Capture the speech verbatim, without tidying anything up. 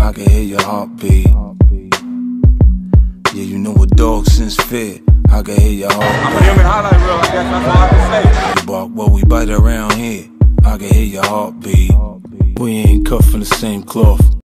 I can hear your heartbeat. Yeah, you know a dog since fear, I can hear your heartbeat. I'm a human highlight reel, I guess that's all I can say. You bark while we bite around here, I can hear your heartbeat. We ain't cut from the same cloth.